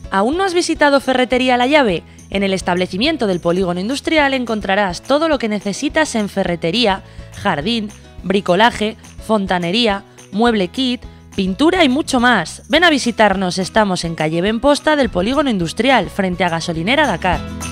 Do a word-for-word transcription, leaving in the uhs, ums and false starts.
¿Aún no has visitado Ferretería La Llave? En el establecimiento del polígono industrial encontrarás todo lo que necesitas en ferretería, jardín, bricolaje, fontanería, mueble kit, pintura y mucho más. Ven a visitarnos, estamos en calle Benposta del polígono industrial, frente a Gasolinera Dakar.